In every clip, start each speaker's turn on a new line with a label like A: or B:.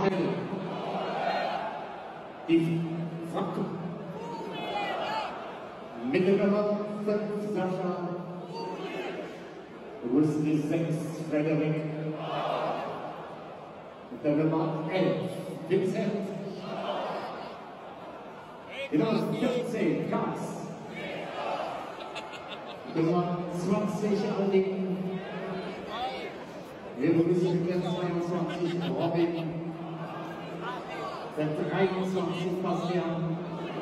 A: Rahel. Die Frank. Mittlere 5 Sascha. Rüstig 6 Frederik. Der Nummer 11 Vincent. Die Nummer 14 Kass. Nummer 20 Alding. Wir begrüßen den 22 Robin. Der 23 Bastian.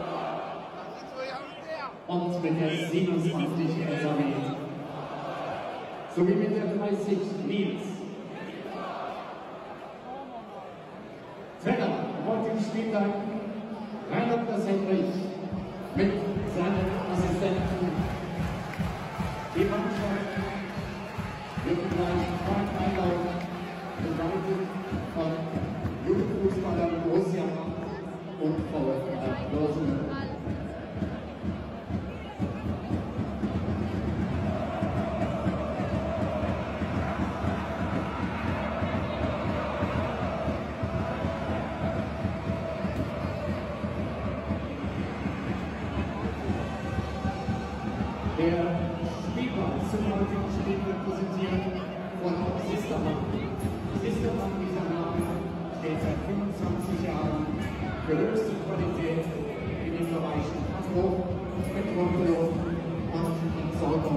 A: Und mit der 27 Elisabeth. Sowie mit der 30 Nils. Trainer heute Spieltag Reinhard Henrich mit seinen Assistenten. Die Mannschaft wird gleich Frank Einlauf begleitet von Jugendfußballern Borussia und VfR Rosenberg. Der Spielball zum heutigen Spiel wird präsentiert von Sistermann. Sistermann, dieser Name, steht seit 25 Jahren für höchste Qualität in den Bereichen Abbruch, Betrunkenung und Entsorgung.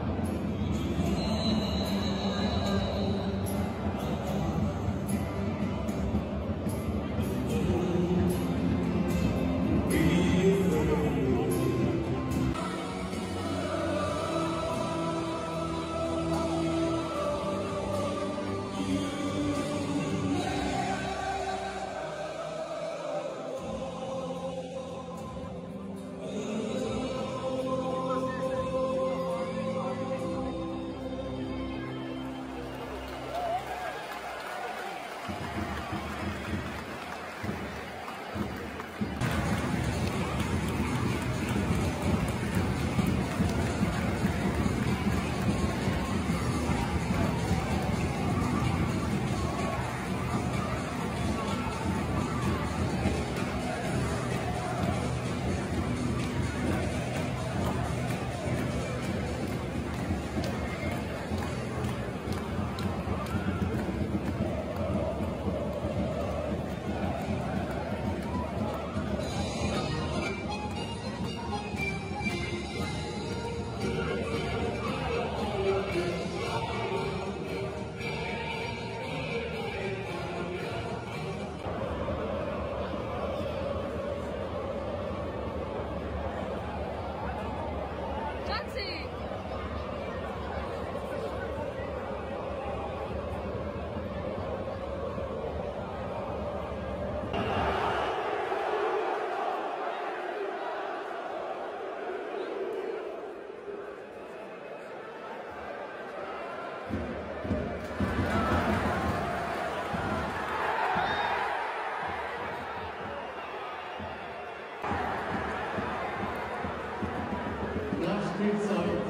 A: Nachspielzeit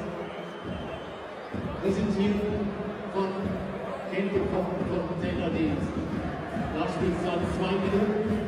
A: präsentiert von Kenntikoch und Containerdienst. Nachspielzeit 2 Minuten.